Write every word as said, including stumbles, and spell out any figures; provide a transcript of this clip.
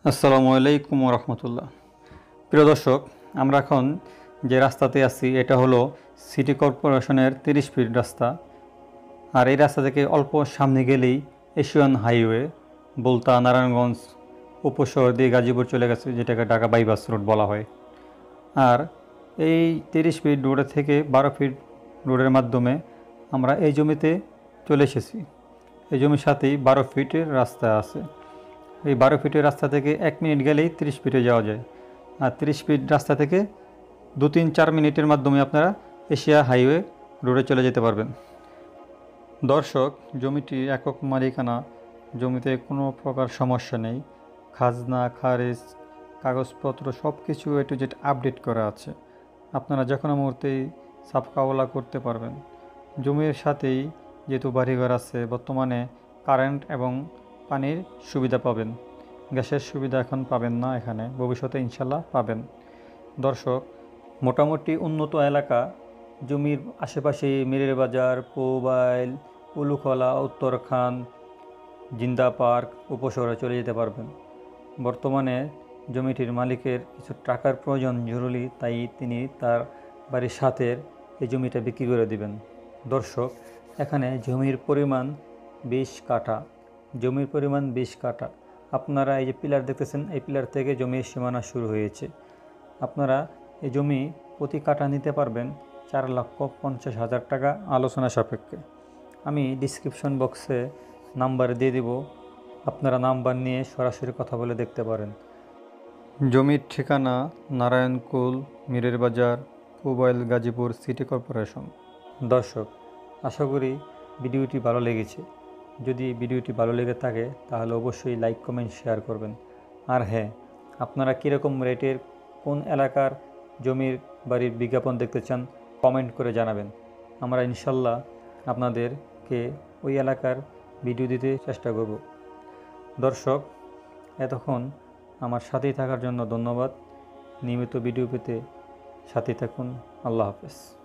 আসসালামু আলাইকুম ওয়া রাহমাতুল্লাহ। প্রিয় দর্শক, আমরা এখন যে রাস্তাতে আছি এটা হলো সিটি কর্পোরেশনের তিরিশ ফিট রাস্তা। আর এই রাস্তা থেকে অল্প সামনে গেলেই এশিয়ান হাইওয়ে বলতা নারায়ণগঞ্জ উপশহর দিয়ে গাজীপুর চলে গেছে, যেটাকে ঢাকা বাইপাস রোড বলা হয়। আর এই তিরিশ ফিট রোডের থেকে বারো ফিট রোডের মাধ্যমে আমরা এই জমিতে চলে এসেছি। এই জমির সাথেই বারো ফিটের রাস্তা আছে। এই বারো ফিটের রাস্তা থেকে এক মিনিট গেলেই তিরিশ ফিটে যাওয়া যায়। আর তিরিশ ফিট রাস্তা থেকে দু তিন চার মিনিটের মাধ্যমে আপনারা এশিয়া হাইওয়ে রোডে চলে যেতে পারবেন। দর্শক, জমিটি একক মালিকানা, জমিতে কোনো প্রকার সমস্যা নেই। খাজনা খারিজ কাগজপত্র সব কিছু এ টু জেড আপডেট করা আছে। আপনারা যে কোনো মুহূর্তেই সাফকাওয়ালা করতে পারবেন। জমির সাথেই যেহেতু বাড়িঘর আছে, বর্তমানে কারেন্ট এবং পানির সুবিধা পাবেন। গ্যাসের সুবিধা এখন পাবেন না, এখানে ভবিষ্যতে ইনশাল্লাহ পাবেন। দর্শক, মোটামুটি উন্নত এলাকা, জমির আশেপাশে মিরের বাজার, পৌবাইল, উলুখলা, উত্তরখান, জিন্দা পার্ক উপশহরে চলে যেতে পারবেন। বর্তমানে জমিটির মালিকের কিছু টাকার প্রয়োজন জরুরি, তাই তিনি তার বাড়ির সাথের এই জমিটা বিক্রি করে দিবেন। দর্শক, এখানে জমির পরিমাণ বিশ কাঠা। জমির পরিমাণ বিশ কাঠা। আপনারা এই যে পিলার দেখতেছেন, এই পিলার থেকে জমির সীমানা শুরু হয়েছে। আপনারা এই জমি প্রতি কাঠা নিতে পারবেন চার লক্ষ পঞ্চাশ হাজার টাকা আলোচনা সাপেক্ষে। আমি ডিসক্রিপশন বক্সে নাম্বার দিয়ে দিব, আপনারা নাম্বার নিয়ে সরাসরি কথা বলে দেখতে পারেন। জমির ঠিকানা নারায়ণকুল, মিরের বাজার, পৌবাইল, গাজীপুর সিটি কর্পোরেশন। দর্শক, আশা করি ভিডিওটি ভালো লেগেছে। যদি ভিডিওটি ভালো লেগে থাকে তাহলে অবশ্যই লাইক কমেন্ট শেয়ার করবেন। আর হ্যাঁ, আপনারা কীরকম রেটের কোন এলাকার জমির বাড়ির বিজ্ঞাপন দেখতে চান কমেন্ট করে জানাবেন। আমরা ইনশাল্লাহ আপনাদেরকে ওই এলাকার ভিডিও দিতে চেষ্টা করব। দর্শক, এতক্ষণ আমার সাথেই থাকার জন্য ধন্যবাদ। নিয়মিত ভিডিও পেতে সাথেই থাকুন। আল্লাহ হাফেজ।